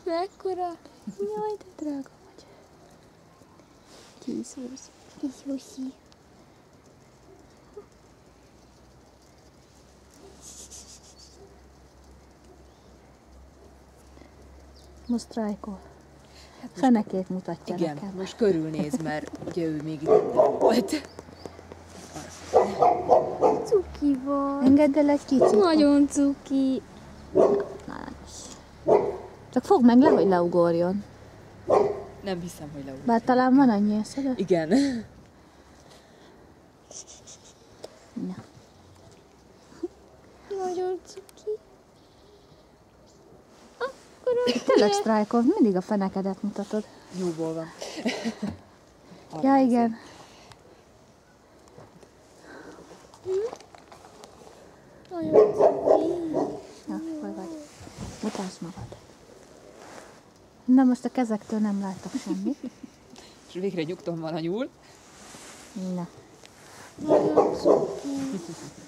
Mekkora? Jaj, de drága vagy. Kis Lucy. Most sztrájkol. Fenekét mutatja igen, nekem. most körülnéz, mert ugye ő még itt volt. Cuki vagy. Engedd el egy kicsit. Nagyon cuki. Csak fogd meg le, hogy leugorjon. Nem hiszem, hogy leugorjon. Bár talán van annyi eszed. Igen. Na. Nagyon cuki. Tényleg sztrájkol, mindig a fenekedet mutatod. Jóból van. Ja, igen. Nagyon cuki. Ja, hol vagy? Mutasd magad. Na most a kezektől nem látok semmit. És végre nyugton van a nyúl. Na. Nagyon cuki.